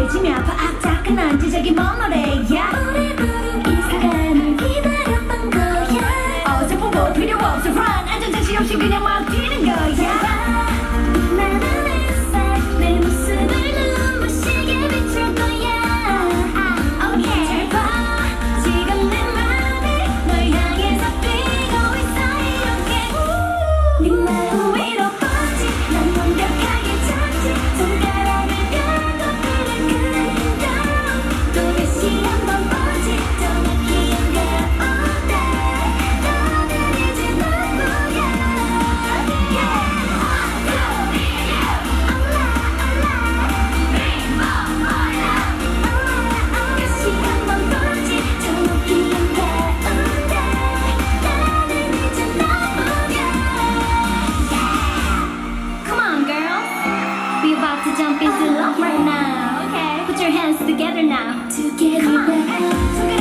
깨지며 악작은 지적이 뭔 노래야 우리 부른 이 순간을 기다렸던 거야 어서 보고 필요 없어 run 안전장치 없이 그냥 막 뛰는 거야 나는 햇살 내 모습을 눈부시게 비출 거야 okay. 잘 봐 지금 내 맘이 널 향해서 뛰고 있어 이렇게 네 마음 위로 뻗지 난 완벽하게 잡지 손가락을 펴고 그래 또 다시 한번 보지 정확히 한가운데 너는 이제 너무야 다시 한번 보지 정확히 한가운데 너는 이제 너무야 Come on girls we about to jump into love right now okay put your hands together now together now